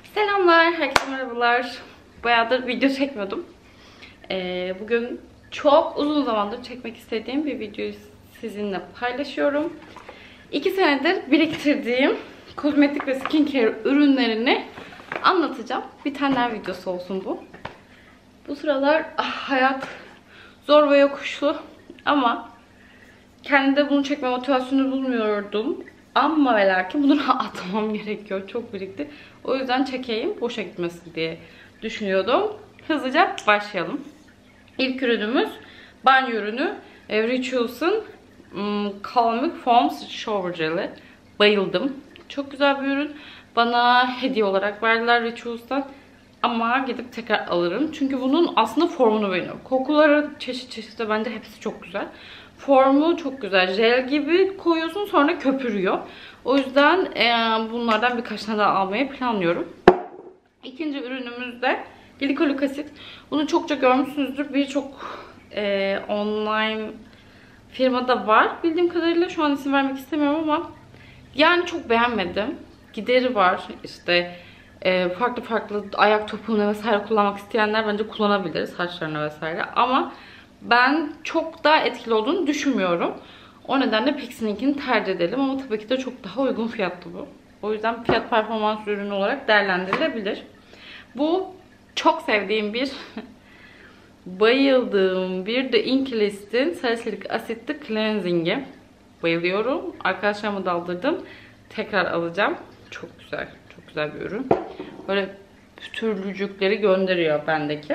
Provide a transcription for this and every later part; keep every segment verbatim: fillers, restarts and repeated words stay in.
Selamlar, herkese merhabalar. Bayağıdır video çekmiyordum. Ee, bugün çok uzun zamandır çekmek istediğim bir videoyu sizinle paylaşıyorum. İki senedir biriktirdiğim kozmetik ve skincare ürünlerini anlatacağım. Bitenler videosu olsun bu. Bu sıralar ah, hayat zor ve yokuşlu ama kendimde bunu çekme motivasyonu bulmuyordum. Ama ve lakin bunu atmam gerekiyor. Çok birikti. O yüzden çekeyim. Boşa gitmesin diye düşünüyordum. Hızlıca başlayalım. İlk ürünümüz banyo ürünü. Rituals'ın um, Calming Foam Shower Jel'i. Bayıldım. Çok güzel bir ürün. Bana hediye olarak verdiler Rituals'tan. Ama gidip tekrar alırım. Çünkü bunun aslında formunu beğeniyorum. Kokuları çeşit çeşit de bence hepsi çok güzel. Formu çok güzel. Jel gibi koyuyorsun sonra köpürüyor. O yüzden e, bunlardan birkaç tane daha almayı planlıyorum. İkinci ürünümüz de glikolik asit. Bunu çokça görmüşsünüzdür. Birçok e, online firmada var. Bildiğim kadarıyla şu an isim vermek istemiyorum ama yani çok beğenmedim. Gideri var. İşte e, farklı farklı ayak topuğuna vesaire kullanmak isteyenler bence kullanabilir. Saçlarına vesaire. Ama ben çok daha etkili olduğunu düşünmüyorum. O nedenle Pixie'ninkini tercih edelim ama tabii ki de çok daha uygun fiyatlı bu. O yüzden fiyat performans ürünü olarak değerlendirilebilir. Bu çok sevdiğim bir bayıldığım bir de Inkilist'in salisilik asitli cleansing'i. Bayılıyorum. Arkadaşlarıma daldırdım. Tekrar alacağım. Çok güzel. Çok güzel bir ürün. Böyle pütürlücükleri gönderiyor bendeki.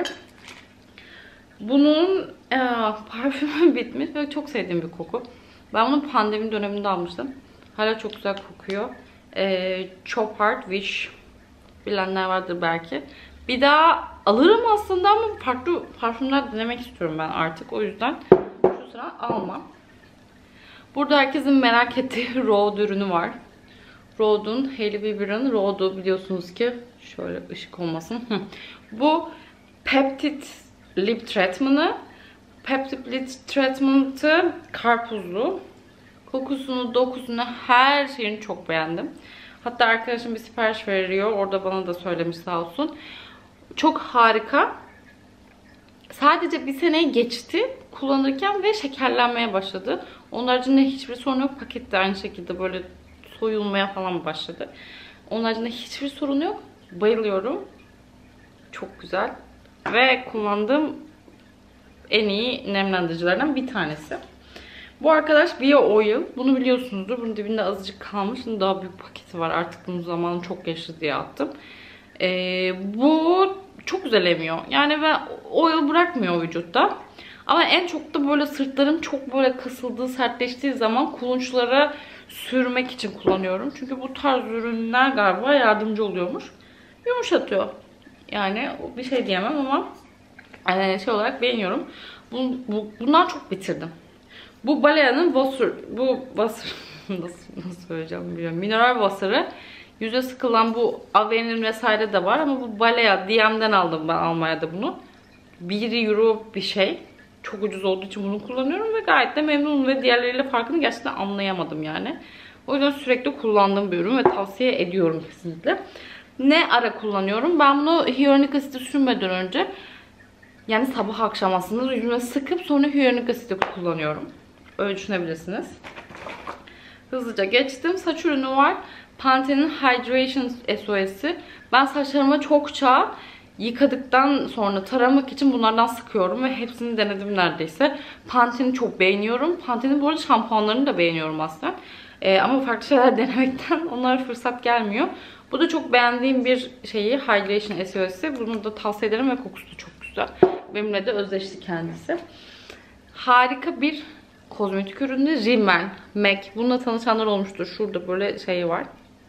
Bunun e, parfümü bitmiş ve çok sevdiğim bir koku. Ben bunu pandemi döneminde almıştım. Hala çok güzel kokuyor. E, Chop Heart Wish. Bilenler vardır belki. Bir daha alırım aslında ama farklı parfümler denemek istiyorum ben artık. O yüzden şu sıra almam. Burada herkesin merak ettiği Rhode ürünü var. Rhode'un, Hailey Bieber'ın Rhode'u biliyorsunuz ki şöyle ışık olmasın. Bu Peptide Lip Treatment'ı. Peptide Lip Treatment'ı karpuzlu. Kokusunu, dokusunu, her şeyini çok beğendim. Hatta arkadaşım bir sipariş veriyor. Orada bana da söylemiş sağ olsun. Çok harika. Sadece bir sene geçti kullanırken ve şekerlenmeye başladı. Onun haricinde hiçbir sorun yok. Pakette aynı şekilde böyle soyulmaya falan başladı. Onun haricinde hiçbir sorun yok. Bayılıyorum. Çok güzel. Ve kullandığım en iyi nemlendiricilerden bir tanesi. Bu arkadaş Bio Oil. Bunu biliyorsunuzdur. Bunun dibinde azıcık kalmış. Şimdi daha büyük paketi var. Artık bunun zamanı çok geçti diye attım. Ee, bu çok güzel emiyor. Yani ben oil bırakmıyor vücutta. Ama en çok da böyle sırtlarım çok böyle kasıldığı, sertleştiği zaman kulunçlara sürmek için kullanıyorum. Çünkü bu tarz ürünler galiba yardımcı oluyormuş. Yumuşatıyor. Yani bir şey diyemem ama e, şey olarak beğeniyorum. Bu, bu, bundan çok bitirdim. Bu Balea'nın Wasser, bu Wasser nasıl, nasıl söyleyeceğim bilmiyorum. Mineral Wasser'ı yüze sıkılan bu Avène'in vesaire de var ama bu Balea D M'den aldım ben Almanya'da bunu. bir euro bir şey. Çok ucuz olduğu için bunu kullanıyorum ve gayet de memnunum ve diğerleriyle farkını gerçekten anlayamadım yani. O yüzden sürekli kullandığım bir ürün ve tavsiye ediyorum kesinlikle. Ne ara kullanıyorum? Ben bunu hyaluronik asiti sürmeden önce yani sabah akşam aslında yüzüme sıkıp sonra hyaluronik asiti kullanıyorum. Öyle düşünebilirsiniz. Hızlıca geçtim. Saç ürünü var. Pantene'in Hydration S O S'i. Ben saçlarıma çokça yıkadıktan sonra taramak için bunlardan sıkıyorum ve hepsini denedim neredeyse. Pantene'i çok beğeniyorum. Pantene'in bu arada şampuanlarını da beğeniyorum aslında. Ee, ama farklı şeyler denemekten onlara fırsat gelmiyor. Bu da çok beğendiğim bir şeyi. Hydration S O S'i. Bunu da tavsiye ederim ve kokusu da çok güzel. Benimle de özleşti kendisi. Harika bir kozmetik ürünü. Rimmel, M A C. Bununla tanışanlar olmuştur. Şurada böyle şey var.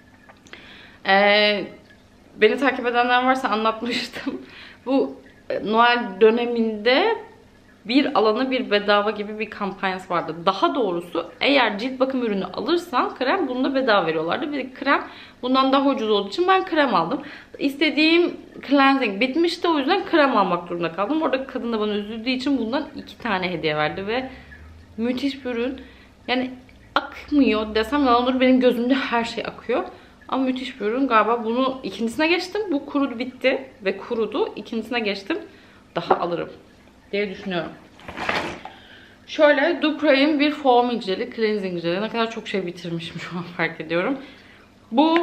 Ee, beni takip edenler varsa anlatmıştım. Bu Noel döneminde bir alana bir bedava gibi bir kampanyası vardı. Daha doğrusu eğer cilt bakım ürünü alırsan krem bunu da bedava veriyorlardı. Bir krem bundan daha ucuz olduğu için ben krem aldım. İstediğim cleansing bitmişti, o yüzden krem almak durumunda kaldım. Orada kadın da bana üzüldüğü için bundan iki tane hediye verdi ve müthiş bir ürün. Yani akmıyor desem yalan olur, benim gözümde her şey akıyor. Ama müthiş bir ürün. Galiba bunu ikincisine geçtim. Bu kurudu bitti ve kurudu. İkincisine geçtim. Daha alırım diye düşünüyorum. Şöyle Dupray'ın bir foaming jeli, cleansing jeli. Ne kadar çok şey bitirmişim şu an fark ediyorum. Bu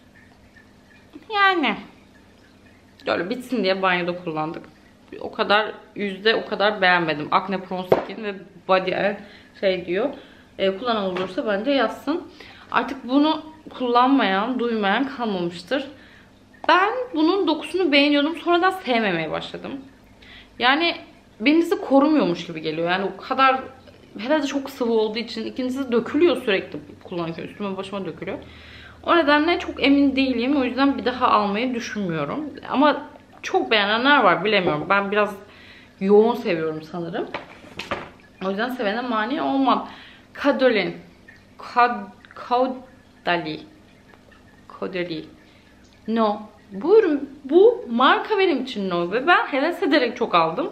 yani böyle bitsin diye banyoda kullandık. O kadar yüzde o kadar beğenmedim. Acne Prone Skin ve Body and şey diyor. E, kullanan olursa bence yazsın. Artık bunu kullanmayan, duymayan kalmamıştır. Ben bunun dokusunu beğeniyordum. Sonradan sevmemeye başladım. Yani birincisi korumuyormuş gibi geliyor. Yani o kadar herhalde çok sıvı olduğu için. İkincisi dökülüyor sürekli kullanırken. Üstüme başıma dökülüyor. O nedenle çok emin değilim. O yüzden bir daha almayı düşünmüyorum. Ama çok beğenenler var, bilemiyorum. Ben biraz yoğun seviyorum sanırım. O yüzden sevene mani olmam. Kadolin. Kad Kaudali. Kaudali. No. Bu ürün, bu marka benim için no. Ve ben heves ederek çok aldım.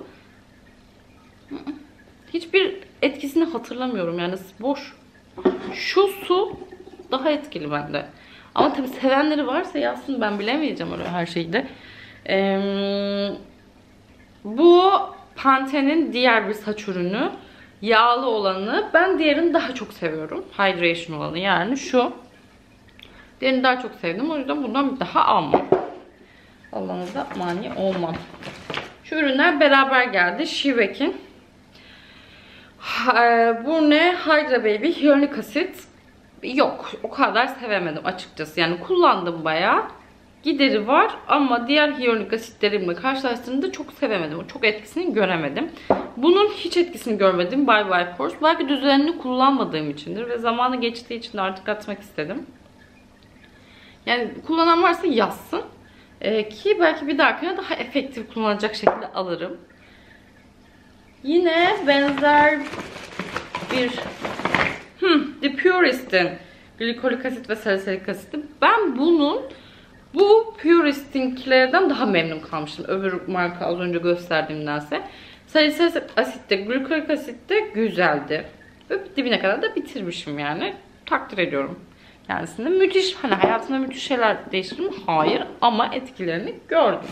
Hiçbir etkisini hatırlamıyorum. Yani boş. Şu su daha etkili bende. Ama tabii sevenleri varsa yazsın, ben bilemeyeceğim öyle her şeyde. Ee, bu Pantene'in diğer bir saç ürünü. Yağlı olanı. Ben diğerini daha çok seviyorum. Hydration olanı yani şu. Diğerini daha çok sevdim. O yüzden bundan bir daha almam. Allah'ınıza mani olmam. Şu ürünler beraber geldi. Shivek'in. Bu ne? Hydra Baby Hyaluronik Asit. Yok. O kadar sevemedim açıkçası. Yani kullandım bayağı. Gideri var ama diğer hyaluronik asitlerimle karşılaştığımda çok sevemedim. Çok etkisini göremedim. Bunun hiç etkisini görmedim. Bye Bye Pores. Belki düzenini kullanmadığım içindir ve zamanı geçtiği için de artık atmak istedim. Yani kullanan varsa yazsın. Ee, ki belki bir dahakine daha efektif kullanacak şekilde alırım. Yine benzer bir hmm, The Purist'in glikolik asit ve salisilik asiti. Ben bunun bu Purist'inkilerden daha memnun kalmıştım. Öbür marka az önce gösterdiğimdense. Salisilik asit de glikolik asit de güzeldi. Ve dibine kadar da bitirmişim yani. Takdir ediyorum kendisini. Müthiş, hani hayatımda müthiş şeyler değiştirdim. Hayır, ama etkilerini gördüm.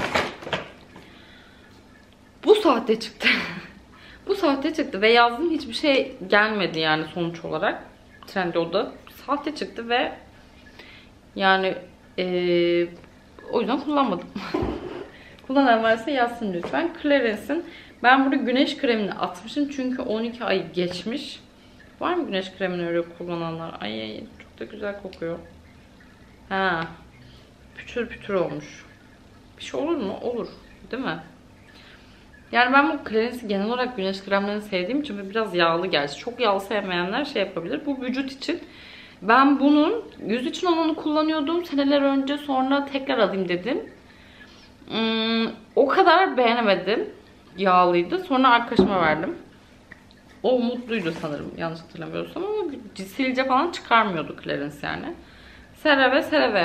Bu saatte çıktı. Bu saatte çıktı ve yazdım, hiçbir şey gelmedi yani sonuç olarak. Trendyol'da saatte çıktı ve yani ee, o yüzden kullanmadım. Kullanan varsa yazsın lütfen. Clarence'in, ben burada güneş kremini atmışım çünkü on iki ay geçmiş. Var mı güneş kremini öyle kullananlar? Ay, ay çok da güzel kokuyor. Ha, pütür pütür olmuş. Bir şey olur mu? Olur. Değil mi? Yani ben bu Clarence'i genel olarak güneş kremlerini sevdiğim için biraz yağlı gerçi. Çok yağlı sevmeyenler şey yapabilir. Bu vücut için. Ben bunun yüz için olanı kullanıyordum seneler önce. Sonra tekrar alayım dedim. Hmm, o kadar beğenemedim. Yağlıydı. Sonra arkadaşıma verdim. O mutluydu sanırım. Yanlış hatırlamıyorsam ama sivilce falan çıkarmıyordu Clarins yani. CeraVe, CeraVe.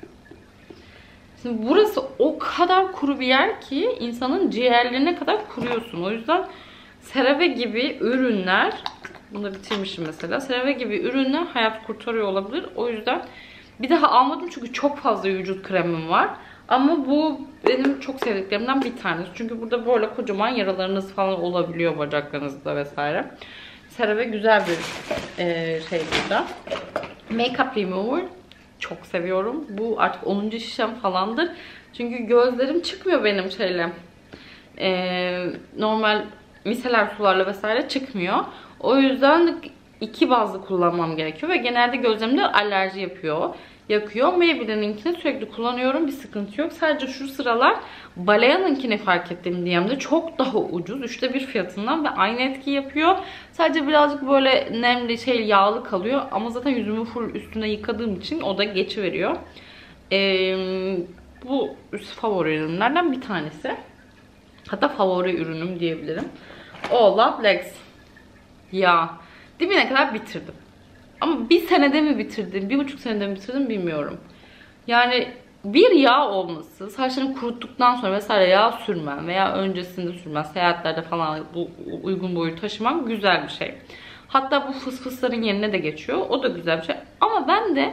Şimdi burası o kadar kuru bir yer ki insanın ciğerlerine kadar kuruyorsun. O yüzden CeraVe gibi ürünler, bunu da bitirmişim mesela. CeraVe gibi ürünler hayat kurtarıyor olabilir. O yüzden bir daha almadım çünkü çok fazla vücut kremim var. Ama bu benim çok sevdiklerimden bir tanesi. Çünkü burada böyle kocaman yaralarınız falan olabiliyor bacaklarınızda vesaire. CeraVe güzel bir e, şey burada. Makeup Remover çok seviyorum. Bu artık onuncu şişem falandır. Çünkü gözlerim çıkmıyor benim şeyle. E, normal miseler sularla vesaire çıkmıyor. O yüzden iki bazlı kullanmam gerekiyor ve genelde gözlerimde alerji yapıyor. Yakıyor. Maybelline'inkini sürekli kullanıyorum. Bir sıkıntı yok. Sadece şu sıralar Balea'nınkini fark ettim diyemde. Çok daha ucuz. Üçte bir fiyatından ve aynı etki yapıyor. Sadece birazcık böyle nemli, şey yağlı kalıyor. Ama zaten yüzümü full üstüne yıkadığım için o da geçiveriyor. Ee, bu favori ürünlerden bir tanesi. Hatta favori ürünüm diyebilirim. Ola Blex. Ya. Dibine kadar bitirdim. Ama bir senede mi bitirdim, bir buçuk senede mi bitirdim bilmiyorum. Yani bir yağ olması, saçlarını kuruttuktan sonra vesaire yağ sürmem veya öncesinde sürmem, seyahatlerde falan bu uygun boyu taşımam güzel bir şey. Hatta bu fısfısların yerine de geçiyor. O da güzel bir şey. Ama ben de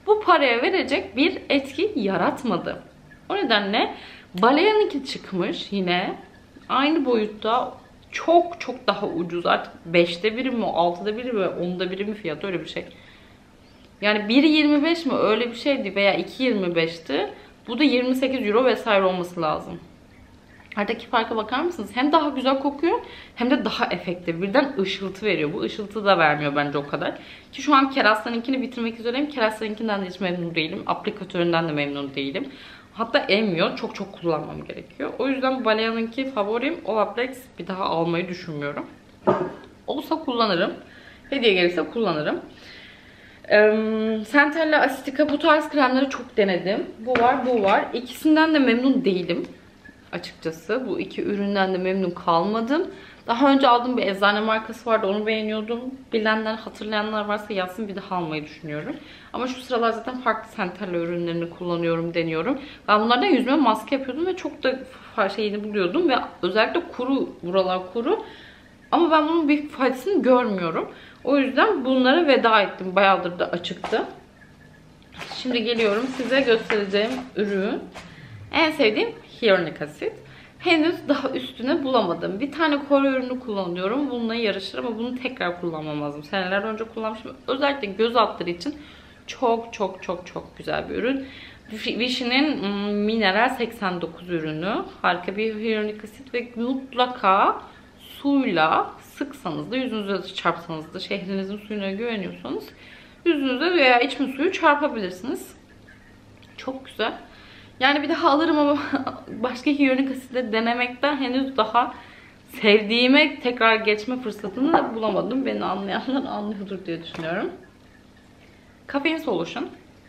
bu paraya verecek bir etki yaratmadı. O nedenle Balea'nınki çıkmış yine. Aynı boyutta, çok çok daha ucuz. Artık beşte biri mi, altıda biri mi, onda biri mi fiyatı, öyle bir şey. Yani bir yirmi beş mi öyle bir şeydi veya iki yirmi beşti. Bu da yirmi sekiz euro vesaire olması lazım. Aradaki farka bakar mısınız? Hem daha güzel kokuyor hem de daha efektif. Birden ışıltı veriyor. Bu ışıltı da vermiyor bence o kadar. Ki şu an Kerasta'nınkini bitirmek üzereyim. Kerasta'nınkinden de hiç memnun değilim. Aplikatöründen de memnun değilim. Hatta emmiyor. Çok çok kullanmam gerekiyor. O yüzden Balea'nınki favorim. Olaplex bir daha almayı düşünmüyorum. Olsa kullanırım. Hediye gelirse kullanırım. Centella Asitica, bu tarz kremleri çok denedim. Bu var, bu var. İkisinden de memnun değilim açıkçası. Bu iki üründen de memnun kalmadım. Daha önce aldığım bir eczane markası vardı. Onu beğeniyordum. Bilenler, hatırlayanlar varsa yazsın, bir daha almayı düşünüyorum. Ama şu sıralar zaten farklı Centella ürünlerini kullanıyorum, deniyorum. Ben bunlardan yüzüme maske yapıyordum ve çok da şeyini buluyordum. Ve özellikle kuru, buralar kuru. Ama ben bunun bir faydasını görmüyorum. O yüzden bunlara veda ettim. Bayağıdır da açıktı. Şimdi geliyorum size göstereceğim ürün. En sevdiğim hyaluronik asit. Henüz daha üstüne bulamadım. Bir tane Kore ürünü kullanıyorum. Bununla yarışır ama bunu tekrar kullanmam lazım. Seneler önce kullanmıştım. Özellikle göz altları için çok çok çok çok güzel bir ürün. Vichy'nin Mineral seksen dokuz ürünü. Harika bir hyaluronik asit ve mutlaka suyla sıksanız da, yüzünüze çarpsanız da, şehrinizin suyuna güveniyorsanız yüzünüze veya içme suyu çarpabilirsiniz. Çok güzel. Yani bir daha alırım ama başka hyaluronik asitle denemekten henüz daha sevdiğime tekrar geçme fırsatını bulamadım. Beni anlayanlar anlıyordur diye düşünüyorum. Caffeine Solution.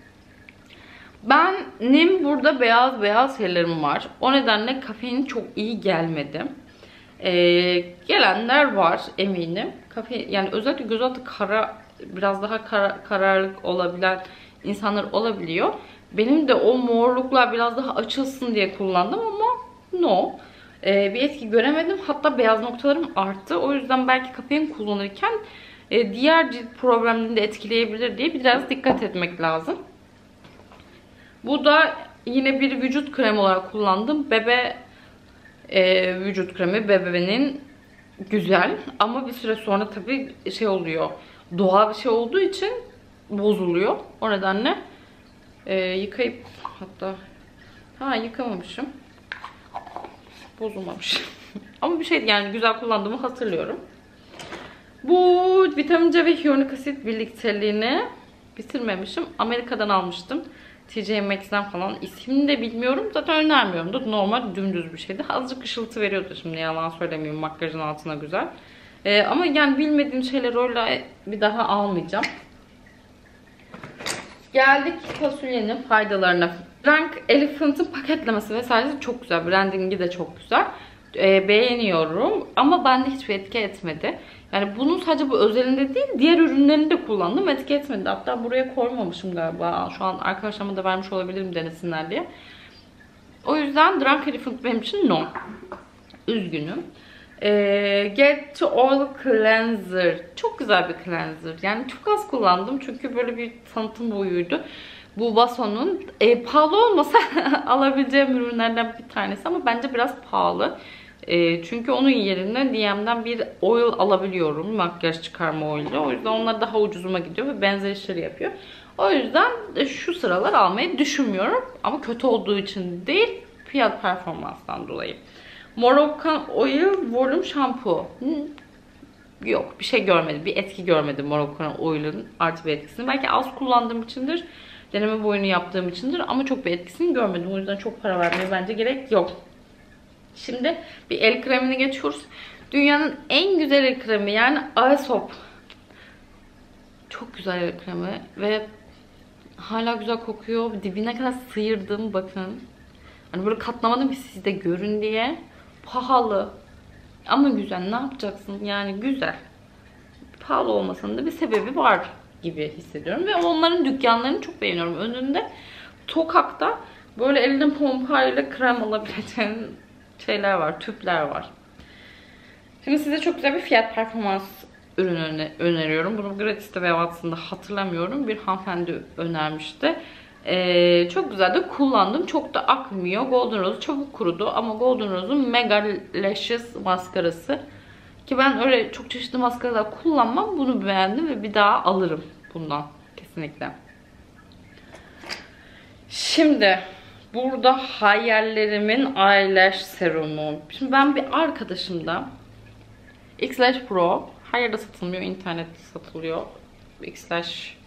Benim burada beyaz beyaz şeylerim var. O nedenle kafein çok iyi gelmedi. Ee, gelenler var eminim. Kafe, yani özellikle gözaltı kara, biraz daha kara, kararlık olabilen insanlar olabiliyor. Benim de o morluklar biraz daha açılsın diye kullandım ama no. Ee, bir etki göremedim. Hatta beyaz noktalarım arttı. O yüzden belki kafein kullanırken e, diğer cilt problemlerini de etkileyebilir diye biraz dikkat etmek lazım. Bu da yine bir vücut kremi olarak kullandım. Bebe e, vücut kremi. Bebe'nin güzel ama bir süre sonra tabii şey oluyor. Doğal bir şey olduğu için bozuluyor. O nedenle e, yıkayıp, hatta ha yıkamamışım. Bozulmamış. Ama bir şeydi yani, güzel kullandığımı hatırlıyorum. Bu vitamin C ve hyaluronik asit birlikteliğini bitirmemişim. Amerika'dan almıştım. T J Maxx'den falan. İsmini de bilmiyorum. Zaten önermiyorum da, normal dümdüz bir şeydi. Azıcık ışıltı veriyordu, şimdi yalan söylemeyeyim, makyajın altına güzel. Ee, ama yani bilmediğim şeyleri öyle bir daha almayacağım. Geldik fasulyenin faydalarına. Frank Elephant'ın paketlemesi vesairesi çok güzel. Brandingi de çok güzel. Ee, beğeniyorum. Ama bende hiçbir etki etmedi. Yani bunun sadece bu özelinde değil, diğer ürünlerini de kullandım. Etki etmedi. Hatta buraya koymamışım galiba. Şu an arkadaşlarıma da vermiş olabilirim denesinler diye. O yüzden Frank Elephant benim için no. Üzgünüm. Ee, Get to Oil Cleanser. Çok güzel bir cleanser. Yani çok az kullandım çünkü böyle bir tanıtım boyuydu. Bu Vason'un e, pahalı olmasa alabileceğim ürünlerden bir tanesi ama bence biraz pahalı. E, çünkü onun yerine D M'den bir oil alabiliyorum. Makyaj çıkarma oili. O yüzden onlar daha ucuzuma gidiyor ve benzer işleri yapıyor. O yüzden şu sıralar almayı düşünmüyorum. Ama kötü olduğu için değil, fiyat performanstan dolayı. Moroccan Oil Volume Shampoo. Yok, bir şey görmedim. Bir etki görmedim Moroccan Oil'ın artı bir etkisini. Belki az kullandığım içindir. Deneme boyunu yaptığım içindir. Ama çok bir etkisini görmedim. O yüzden çok para vermeye bence gerek yok. Şimdi bir el kremine geçiyoruz. Dünyanın en güzel el kremi, yani Aesop. Çok güzel el kremi ve hala güzel kokuyor. Dibine kadar sıyırdım, bakın. Hani böyle katlamadım ki siz de görün diye. Pahalı ama güzel. Ne yapacaksın? Yani güzel. Pahalı olmasının da bir sebebi var gibi hissediyorum. Ve onların dükkanlarını çok beğeniyorum. Önünde Tokak'ta böyle elinin pompayla krem alabileceğin şeyler var. Tüpler var. Şimdi size çok güzel bir fiyat performans ürün öne öneriyorum. Bunu Gratis'te veya Watson'da hatırlamıyorum. Bir hanımefendi önermişti. Ee, çok güzel de kullandım. Çok da akmıyor. Golden Rose çabuk kurudu ama Golden Rose'un Mega Lashes maskarası. Ki ben öyle çok çeşitli maskaralar kullanmam. Bunu beğendim ve bir daha alırım bundan. Kesinlikle. Şimdi burada hayallerimin eyelash serumu. Şimdi ben bir arkadaşımda X-Lash Pro, her yerde satılmıyor, internette satılıyor. X-Lash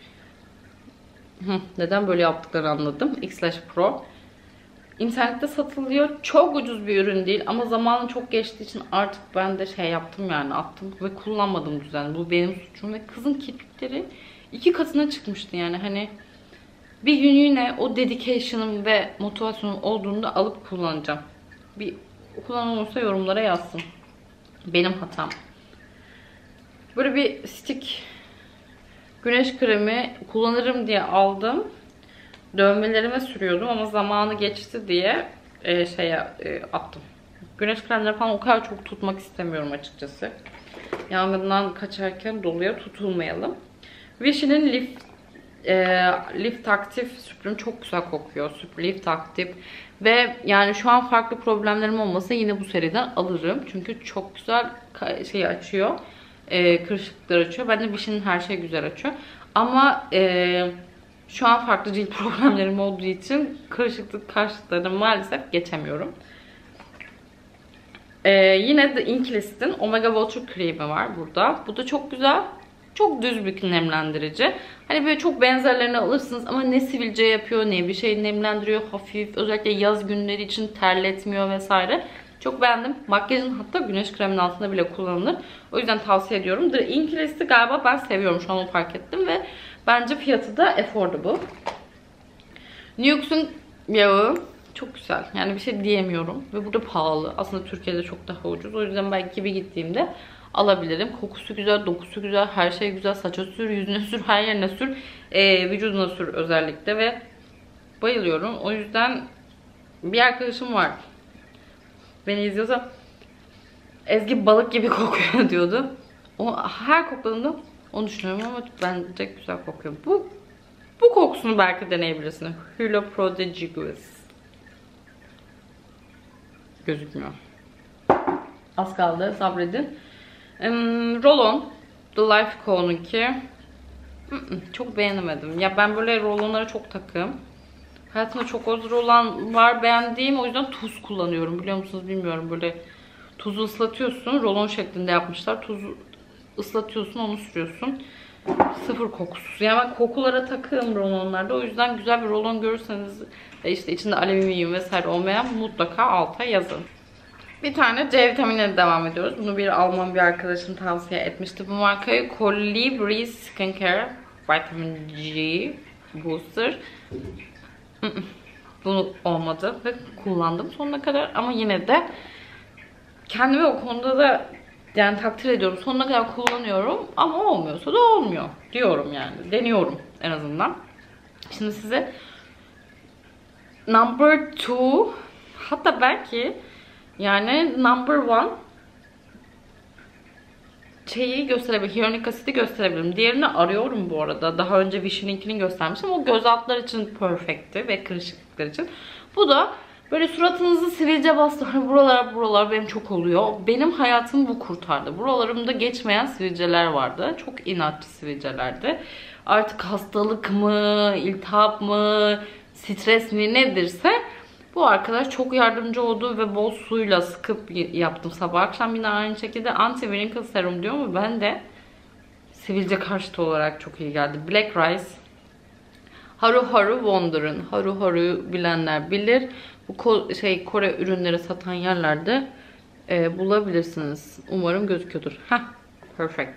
neden böyle yaptıklarını anladım. X-Lash Pro İnternette satılıyor. Çok ucuz bir ürün değil ama zamanı çok geçtiği için artık ben de şey yaptım, yani attım ve kullanmadım düzenli. Bu benim suçum ve kızın kirpikleri iki katına çıkmıştı yani. Hani bir gün yine o dedication'ım ve motivasyonum olduğunda alıp kullanacağım. Bir kullanan olursa yorumlara yazsın. Benim hatam. Böyle bir stick güneş kremi kullanırım diye aldım. Dövmelerime sürüyordum ama zamanı geçti diye e, şeye e, attım. Güneş kremleri falan o kadar çok tutmak istemiyorum açıkçası. Yangından kaçarken doluya tutulmayalım. Vichy'nin Lift e, Lift Active süprüm çok güzel kokuyor. Lift Active ve yani şu an farklı problemlerim olmasa yine bu seriden alırım. Çünkü çok güzel şey açıyor. E, kırışıklıklar açıyor. Bence Vichy'nin her şeyi güzel açıyor. Ama eee şu an farklı cilt problemlerim olduğu için kırışıklık karşıtlarına maalesef geçemiyorum. Ee, yine de Inklis'in Omega Water Cream'i var burada. Bu da çok güzel. Çok düz bir nemlendirici. Hani böyle çok benzerlerini alırsınız ama ne sivilce yapıyor ne bir şey nemlendiriyor. Hafif, özellikle yaz günleri için terletmiyor vesaire. Çok beğendim. Makyajın hatta güneş kreminin altında bile kullanılır. O yüzden tavsiye ediyorum. The Inklis'i galiba ben seviyorum. Şu an onu fark ettim ve bence fiyatı da affordable. Nux'un yağı çok güzel. Yani bir şey diyemiyorum. Ve burada pahalı. Aslında Türkiye'de çok daha ucuz. O yüzden belki bir gittiğimde alabilirim. Kokusu güzel, dokusu güzel, her şey güzel. Saça sür, yüzüne sür, her yerine sür. Ee, vücuduna sür özellikle ve bayılıyorum. O yüzden bir arkadaşım var. Beni izliyorsa Ezgi balık gibi kokuyor diyordu. O her kokladığımda onu düşünüyorum ama bence güzel kokuyor. Bu bu kokusunu belki deneyebilirsin. Hülo Prodigious. Gözükmüyor. Az kaldı, sabredin. Um, Rollon The Life Co'nunki. Çok beğenemedim. Ya ben böyle rollonlara çok takım. Hayatımda çok az rollon var beğendiğim. O yüzden tuz kullanıyorum. Biliyor musunuz bilmiyorum. Böyle tuzu ıslatıyorsun. Rollon şeklinde yapmışlar. Tuzu ıslatıyorsun, onu sürüyorsun. Sıfır kokusuz. Yani ben kokulara takığım rollonlarda. O yüzden güzel bir rollon görürseniz ve işte içinde alüminyum vesaire olmayan mutlaka alta yazın. Bir tane C vitaminiyle devam ediyoruz. Bunu bir Alman bir arkadaşım tavsiye etmişti. Bu markayı Colibri Skincare Vitamin G Booster. Bunu olmadı ve kullandım sonuna kadar ama yine de kendimi o konuda da yani takdir ediyorum. Sonuna kadar kullanıyorum ama olmuyorsa da olmuyor diyorum yani. Deniyorum en azından. Şimdi size number two, hatta belki yani number one şeyi gösterebilirim. Hyaluronik asidi gösterebilirim. Diğerini arıyorum bu arada. Daha önce Vichy'ninkini göstermiştim. O göz altları için perfect'ti ve kırışıklıklar için. Bu da böyle suratınızı sivilce bastı. Hani buralar buralar benim çok oluyor. Benim hayatımı bu kurtardı. Buralarımda geçmeyen sivilceler vardı. Çok inatçı sivilcelerdi. Artık hastalık mı, iltihap mı, stres mi nedirse bu arkadaş çok yardımcı oldu ve bol suyla sıkıp yaptım sabah akşam. Yine aynı şekilde anti wrinkle serum diyor ama ben de sivilce karşıtı olarak çok iyi geldi. Black Rice Haru Haru Wonder'ın. Haru Haru'yu bilenler bilir. Bu Ko şey Kore ürünleri satan yerlerde e, bulabilirsiniz. Umarım gözüküyordur. Heh, perfect.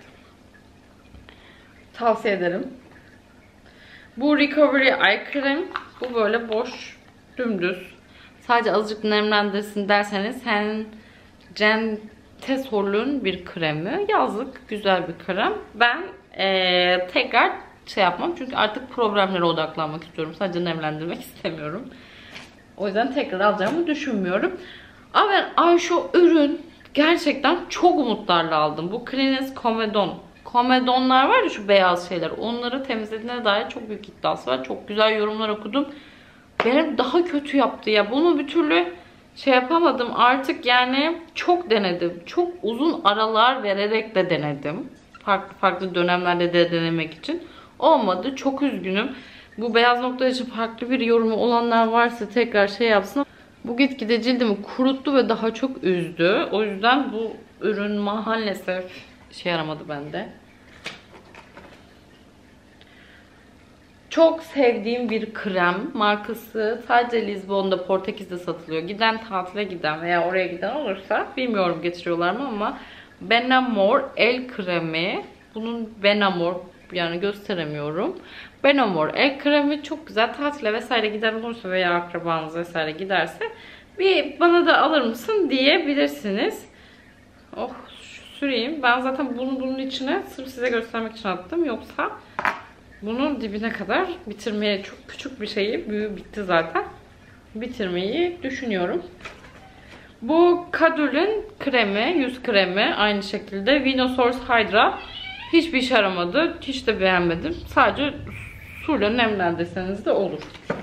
Tavsiye ederim. Bu Recovery Eye Cream. Bu böyle boş, dümdüz. Sadece azıcık nemlendirsin derseniz sen Centesol'un bir kremi. Yazlık güzel bir krem. Ben ee, tekrar şey yapmam. Çünkü artık problemlere odaklanmak istiyorum. Sadece nemlendirmek istemiyorum. O yüzden tekrar alacağımı düşünmüyorum. Ama ben ay şu ürün gerçekten çok umutlarla aldım. Bu Clinique Comedon komedonlar var ya, şu beyaz şeyler. Onları temizlediğine dair çok büyük iddiası var. Çok güzel yorumlar okudum. Benim daha kötü yaptı ya. Bunu bir türlü şey yapamadım. Artık yani çok denedim. Çok uzun aralar vererek de denedim. Farklı farklı dönemlerde de denemek için. Olmadı. Çok üzgünüm. Bu beyaz noktalar için farklı bir yorumu olanlar varsa tekrar şey yapsın. Bu gitgide cildimi kuruttu ve daha çok üzdü. O yüzden bu ürün maalesef şey yaramadı bende. Çok sevdiğim bir krem markası, sadece Lizbon'da, Portekiz'de satılıyor. Giden, tatile giden veya oraya giden olursa, bilmiyorum getiriyorlar mı ama, Benamor el kremi. Bunun Benamor, yani gösteremiyorum. Benamor el kremi çok güzel. Tatile vesaire giden olursa veya akrabanız vesaire giderse bir bana da alır mısın diyebilirsiniz. Oh, süreyim. Ben zaten bunu bunun içine sırf size göstermek için attım. Yoksa bunun dibine kadar bitirmeye, çok küçük bir şeyi, büyüğü bitti zaten, bitirmeyi düşünüyorum. Bu Kadül'ün kremi, yüz kremi aynı şekilde. Vinosource Hydra. Hiçbir işe yaramadı. Hiç de beğenmedim. Sadece suyla nemlendirseniz de olur.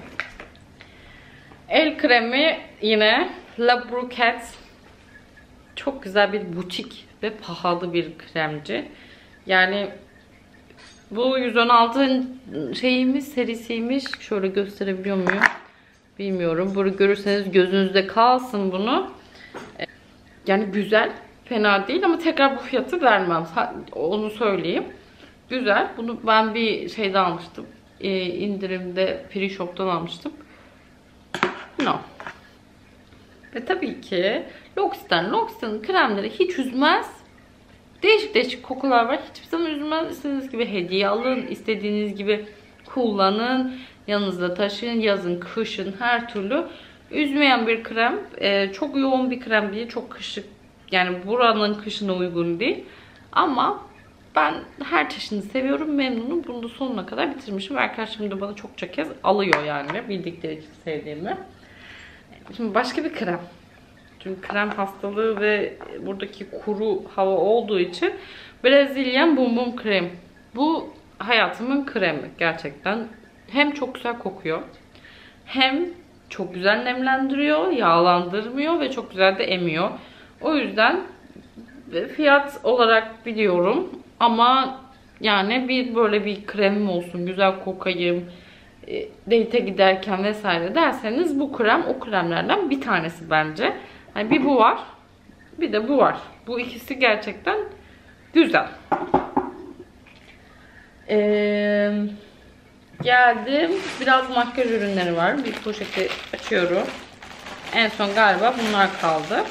El kremi yine La Bouquet. Çok güzel bir butik ve pahalı bir kremci. Yani bu yüz on altı şeyimiz, serisiymiş. Şöyle gösterebiliyor muyum? Bilmiyorum. Bunu görürseniz gözünüzde kalsın bunu. Yani güzel. Fena değil ama tekrar bu fiyatı vermem. Onu söyleyeyim. Güzel. Bunu ben bir şeyde almıştım. Ee, indirimde Free Shop'tan almıştım. No. Ve tabii ki L'Occitane. L'Occitane'ın kremleri hiç üzmez. Değişik değişik kokular var. Hiçbir zaman üzmez. İstediğiniz gibi hediye alın. İstediğiniz gibi kullanın. Yanınızda taşıyın. Yazın, kışın, her türlü. Üzmeyen bir krem. Ee, çok yoğun bir krem değil. Çok kışık. Yani buranın kışına uygun değil. Ama ben her çeşidini seviyorum. Memnunum. Bunu da sonuna kadar bitirmişim. Arkadaşlarım da bana çokça kez alıyor yani. Bildikleri için sevdiğimi. Şimdi başka bir krem. Çünkü krem hastalığı ve buradaki kuru hava olduğu için Brazilian Bum Bum krem. Bu hayatımın kremi gerçekten. Hem çok güzel kokuyor, hem çok güzel nemlendiriyor, yağlandırmıyor ve çok güzel de emiyor. O yüzden fiyat olarak biliyorum ama yani bir böyle bir kremim olsun, güzel kokayım, date'e giderken vesaire derseniz bu krem o kremlerden bir tanesi bence. Yani bir bu var, bir de bu var. Bu ikisi gerçekten güzel. Ee, geldim. Biraz makyaj ürünleri var. Bir poşeti açıyorum. En son galiba bunlar kaldı.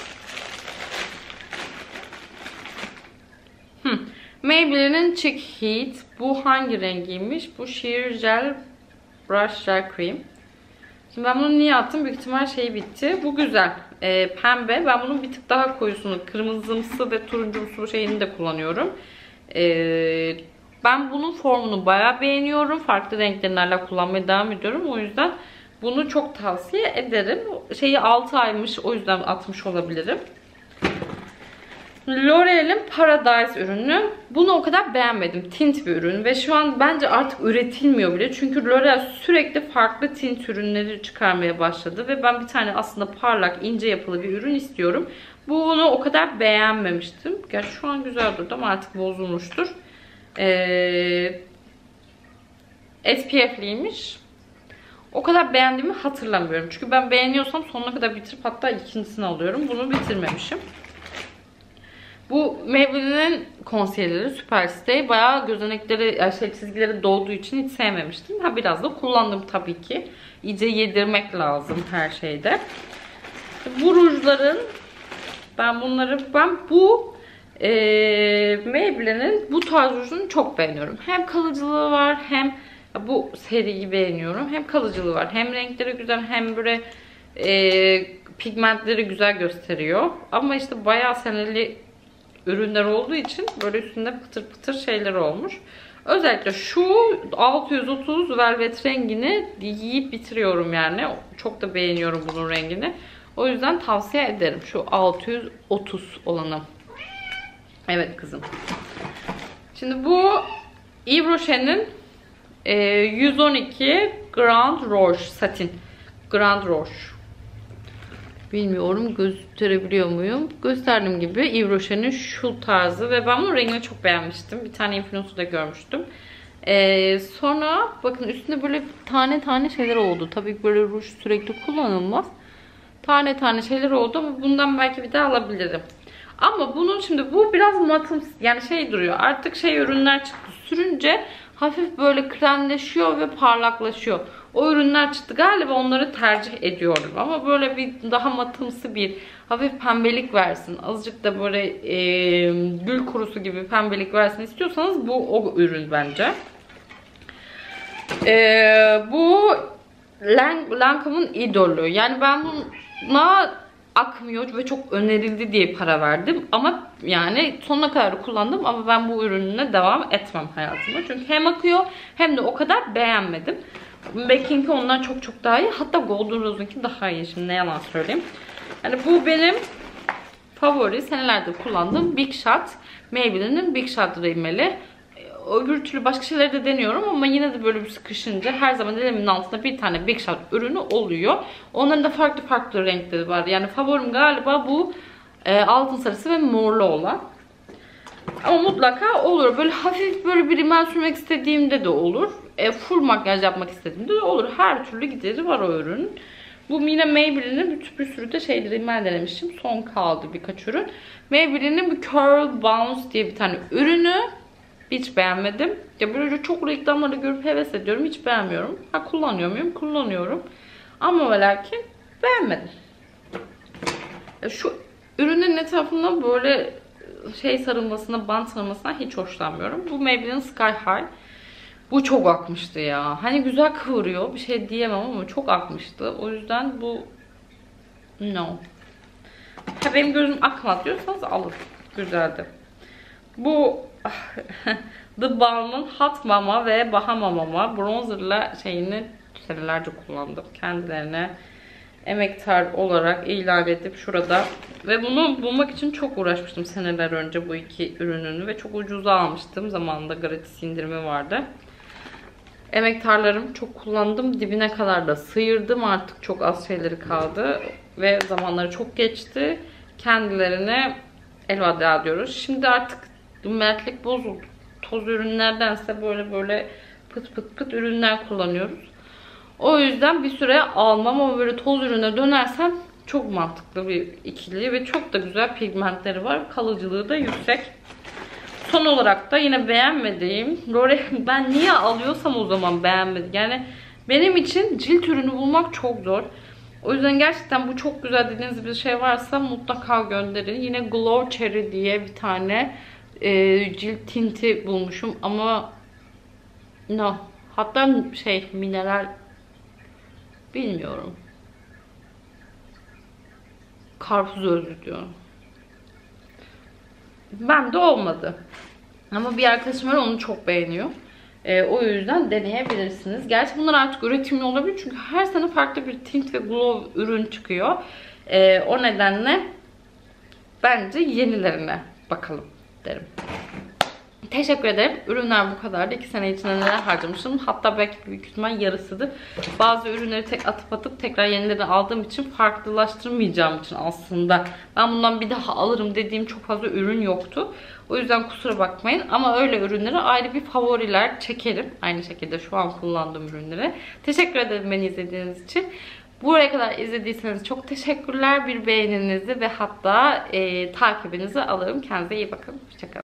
Hmm. Maybelline'in Cheek Heat. Bu hangi rengiymiş? Bu Sheer Gel Brush Gel Cream. Şimdi ben bunu niye attım? Büyük ihtimal şey bitti. Bu güzel. Ee, pembe. Ben bunun bir tık daha koyusunu, kırmızımsı ve turuncumsu şeyini de kullanıyorum. Ee, ben bunun formunu bayağı beğeniyorum. Farklı renklerini hala kullanmaya devam ediyorum. O yüzden bunu çok tavsiye ederim. Şeyi altı aymış. O yüzden atmış olabilirim. L'Oreal'in Paradise ürünü. Bunu o kadar beğenmedim. Tint bir ürün ve şu an bence artık üretilmiyor bile. Çünkü L'Oreal sürekli farklı tint ürünleri çıkarmaya başladı ve ben bir tane aslında parlak, ince yapılı bir ürün istiyorum. Bunu o kadar beğenmemiştim. Gerçi şu an güzel durdu ama artık bozulmuştur. Ee, S P F'liymiş. O kadar beğendiğimi hatırlamıyorum. Çünkü ben beğeniyorsam sonuna kadar bitirip hatta ikincisini alıyorum. Bunu bitirmemişim. Bu Maybelline'in concealer'ı Superstay. Bayağı gözenekleri, yani şey, çizgileri dolduğu için hiç sevmemiştim. Ha, biraz da kullandım tabii ki. İyice yedirmek lazım her şeyde. Bu rujların, ben bunları, ben bu e, Maybelline'in bu tarz rujunu çok beğeniyorum. Hem kalıcılığı var, hem bu seriyi beğeniyorum. Hem kalıcılığı var, hem renkleri güzel, hem böyle e, pigmentleri güzel gösteriyor. Ama işte bayağı seneli ürünler olduğu için böyle üstünde pıtır pıtır şeyler olmuş. Özellikle şu altı yüz otuz velvet rengini yiyip bitiriyorum yani. Çok da beğeniyorum bunun rengini. O yüzden tavsiye ederim şu altı yüz otuz olanı. Evet kızım. Şimdi bu Yves Rocher'in e, yüz on iki Grand Rouge satin. Grand Rouge. Bilmiyorum gösterebiliyor muyum? Gösterdiğim gibi Yves Rocher'in şu tarzı ve ben bunun rengini çok beğenmiştim. Bir tane influencer'da görmüştüm. Ee, sonra bakın üstünde böyle tane tane şeyler oldu. Tabii böyle ruj sürekli kullanılmaz. Tane tane şeyler oldu ama bundan belki bir daha alabilirim. Ama bunun şimdi bu biraz matım yani şey duruyor. Artık şey ürünler çıktı. Sürünce hafif böyle kremleşiyor ve parlaklaşıyor. O ürünler çıktı galiba, onları tercih ediyorum. Ama böyle bir daha matımsı bir hafif pembelik versin. Azıcık da böyle e, gül kurusu gibi pembelik versin istiyorsanız bu o ürün bence. E, bu Lancome'un idolü. Yani ben buna akmıyor ve çok önerildi diye para verdim. Ama yani sonuna kadar kullandım ama ben bu ürününe devam etmem hayatıma. Çünkü hem akıyor hem de o kadar beğenmedim. Becking'i ondan çok çok daha iyi. Hatta Golden Rose'unki daha iyi. Şimdi ne yalan söyleyeyim. Yani bu benim favori, senelerdir kullandığım Big Shot. Maybelline'in Big Shot rimeli. Öbür türlü başka şeyleri de deniyorum ama yine de böyle bir sıkışınca her zaman elimin altında bir tane Big Shot ürünü oluyor. Onların da farklı farklı renkleri var. Yani favorim galiba bu e, altın sarısı ve morlu olan. Ama mutlaka olur. Böyle hafif böyle bir rimel sürmek istediğimde de olur. E, full makyaj yapmak istediğimde de olur. Her türlü gideri var o ürünün. Bu yine Maybelline'in bir, bir sürü de şey rimel denemiştim. Son kaldı birkaç ürün. Maybelline'in bir Curl Bounce diye bir tane ürünü. Hiç beğenmedim. Ya böyle çok reklamları görüp heves ediyorum. Hiç beğenmiyorum. Ha, kullanıyor muyum? Kullanıyorum. Ama ve lakin beğenmedim. Ya şu ürünün etrafında böyle şey sarılmasına, bant sarılmasına hiç hoşlanmıyorum. Bu Maybelline Sky High. Bu çok akmıştı ya. Hani güzel kıvırıyor. Bir şey diyemem ama çok akmıştı. O yüzden bu no. Ha, benim gözüm akmaz diyorsanız alın. Güzeldi. Bu The Balm'ın Hot Mama ve Bahama Mama bronzerla şeyini senelerce kullandım. Kendilerine emektar olarak ilan edip şurada. Ve bunu bulmak için çok uğraşmıştım seneler önce bu iki ürününü. Ve çok ucuza almıştım. Zamanında gratis indirimi vardı. Emektarlarım çok kullandım. Dibine kadar da sıyırdım. Artık çok az şeyleri kaldı. Ve zamanları çok geçti. Kendilerine elveda diyoruz. Şimdi artık mertlik bozuldu. Toz ürünlerdense böyle böyle pıt pıt pıt ürünler kullanıyoruz. O yüzden bir süre almam ama böyle toz ürüne dönersem çok mantıklı bir ikili ve çok da güzel pigmentleri var. Kalıcılığı da yüksek. Son olarak da yine beğenmediğim L'Oreal, ben niye alıyorsam o zaman beğenmedim. Yani benim için cilt ürünü bulmak çok zor. O yüzden gerçekten bu çok güzel dediğiniz bir şey varsa mutlaka gönderin. Yine Glow Cherry diye bir tane e, cilt tinti bulmuşum ama no. Hatta şey mineral bilmiyorum. Karpuz özlü diyor. Ben de olmadı. Ama bir arkadaşım var, onu çok beğeniyor. Ee, o yüzden deneyebilirsiniz. Gerçi bunlar artık üretimli olabilir. Çünkü her sene farklı bir tint ve glow ürün çıkıyor. Ee, o nedenle bence yenilerine bakalım derim. Teşekkür ederim. Ürünler bu kadardı. iki sene içinde neler harcamışım. Hatta belki büyük ihtimal yarısıdır. Bazı ürünleri tek atıp atıp tekrar yenilerini aldığım için farklılaştırmayacağım için aslında ben bundan bir daha alırım dediğim çok fazla ürün yoktu. O yüzden kusura bakmayın. Ama öyle ürünleri ayrı bir favoriler çekerim. Aynı şekilde şu an kullandığım ürünleri. Teşekkür ederim beni izlediğiniz için. Buraya kadar izlediyseniz çok teşekkürler. Bir beğeninizi ve hatta e, takibinizi alırım. Kendinize iyi bakın. Hoşçakalın.